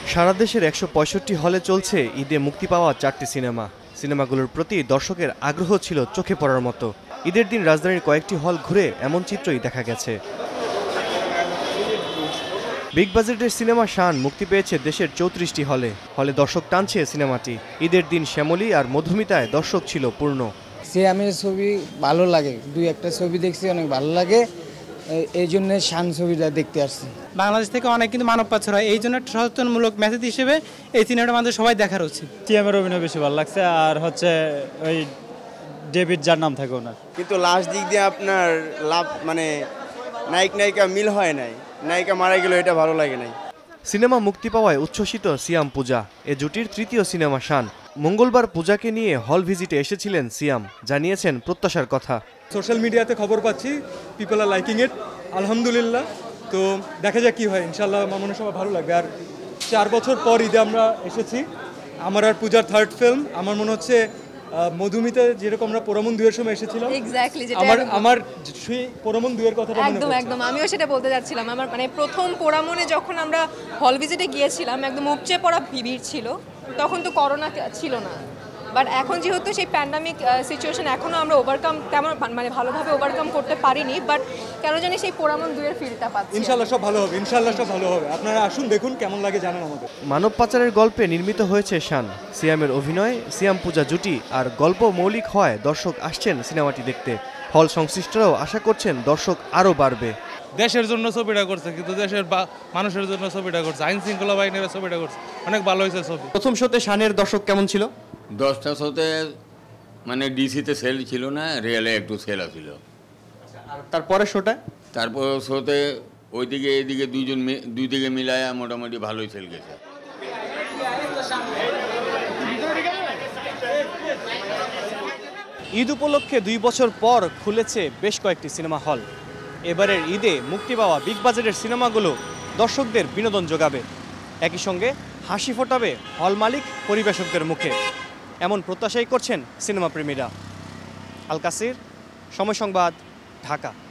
সারা দেশের ১৬৫ হলে চলছে ঈদে মুক্তি পাওয়া 4টি সিনেমা। সিনেমাগুলোর প্রতি দর্শকের আগ্রহ ছিল চোখে পড়ার মতো। ঈদের দিন রাজধানীর কয়েকটি হল ঘুরে এমন চিত্রই দেখা গেছে। বিগ বাজেটের সিনেমা শান মুক্তি পেয়েছে দেশের ৩৪টি হলে। হলে দর্শক টানছে সিনেমাটি। ঈদের দিন শ্যামলী আর মধুমিতায় দর্শক ছিল পূর্ণ। সিয়ামের ছবি ভালো লাগে, দুই একটা ছবি দেখছি অনেক ভালো লাগে, এই জন্য শান ছবিটা দেখতে আসছি। বাংলাদেশ থেকে অনেক কিন্তু মানব পাচার হয়, এই জন্য একটা সচেতনমূলক মেসেজ হিসেবে এই সিনেমাটা আমাদের সবাই দেখার উচিত। সিয়ামের অভিনয় বেশি ভালো লাগছে, আর হচ্ছে ওই ডেভিড যার নাম থাকে ওনার। কিন্তু লাস্ট দিক দিয়ে আপনার লাভ মানে নায়ক নায়িকা মিল হয় নাই, নায়িকা মারা গেল, এটা ভালো লাগে নাই। সিনেমা মুক্তি পাওয়ায় উচ্ছ্বসিত সিয়াম পূজা। এ জুটির তৃতীয় সিনেমা শান। মঙ্গলবার পূজাকে নিয়ে হল ভিজিটে এসেছিলেন সিয়াম, জানিয়েছেন প্রত্যাশার কথা। সোশ্যাল মিডিয়াতে খবর পাচ্ছি, পিপল আর লাইকিং ইট, আলহামদুলিল্লাহ। তো দেখা যাক কি হয়, ইনশাল্লাহ আমার মনে সবাই ভালো লাগবে। আর 4 বছর পর ঈদে আমরা এসেছি, আমার আর পূজার থার্ড ফিল্ম। আমার মনে হচ্ছে মধুমিতা যেরকম আমরা পোরামন 2 এর সময় এসেছিলাম, আমার সেই পোরামন 2 এর কথাটা মনে পড়ছে। একদম আমিও সেটা বলতে যাচ্ছিলাম। আমার মানে প্রথম পোরামনে যখন আমরা হল ভিজিটে গিয়েছিলাম, একদম উপচে পড়া ভিড় ছিল, তখন তো করোনা ছিল না। বাট এখন যেহেতু সেই প্যান্ডামিক সিচুয়েশন এখনো আমরা ওভারকাম তেমন মানে ভালোভাবে ওভারকাম করতে পারিনি, বাট কেন জানি সেই পোরামন 2 এর ফিলটা পাচ্ছি। ইনশাআল্লাহ সব ভালো হবে, ইনশাআল্লাহ সব ভালো হবে। আপনারা আসুন, দেখুন কেমন লাগে জানান আমাদের। মানব পাচারের গল্পে নির্মিত হয়েছে শান। সিয়ামের অভিনয়, সিয়াম পূজা জুটি আর গল্প মৌলিক হওয়ায় দর্শক আসছেন সিনেমাটি দেখতে। হল সংশ্লিষ্টরাও আশা করছেন দর্শক আরও বাড়বে। দেশের জন্য ছবিটা করছে, কিন্তু দেশের মানুষের জন্য ছবিটা করছে, আইন শৃঙ্খলা বাহিনীর ছবিটা করছে, অনেক ভালো হয়েছে ছবি। প্রথম শোতে শানের দর্শক কেমন ছিল? 10টা শোতে মানে ডিসিতে সেল ছিল না, রিয়েলে একটু সেল আছিল। আর তারপরের শোটা? তারপর শোতে ওইদিকে এইদিকে দুই দিকে মিলায় মোটামুটি ভালোই সেল গেছে। ঈদ উপলক্ষে 2 বছর পর খুলেছে বেশ কয়েকটি সিনেমা হল। এবারের ঈদে মুক্তি পাওয়া বিগ বাজেটের সিনেমাগুলো দর্শকদের বিনোদন যোগাবে, একই সঙ্গে হাসি ফোটাবে হল মালিক পরিবেশকদের মুখে। এমন প্রত্যাশাই করছেন সিনেমা প্রেমীরা। আল কাসির, সময় সংবাদ, ঢাকা।